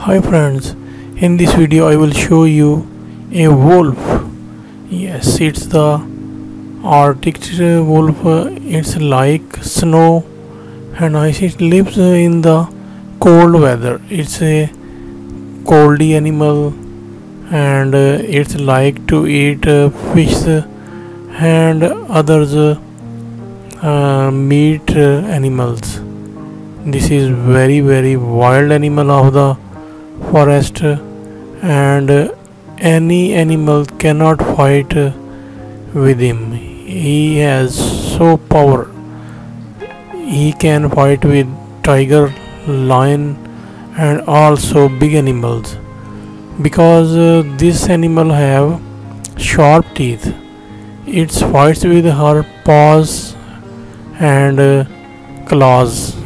Hi friends, in this video I will show you a wolf. Yes, it's the Arctic wolf. It's like snow and ice. It lives in the cold weather. It's a coldy animal and it's like to eat fish and others meat animals. This is very wild animal of the forest and any animal cannot fight with him. He has so power. He can fight with tiger, lion and also big animals because this animal have sharp teeth. It fights with her paws and claws.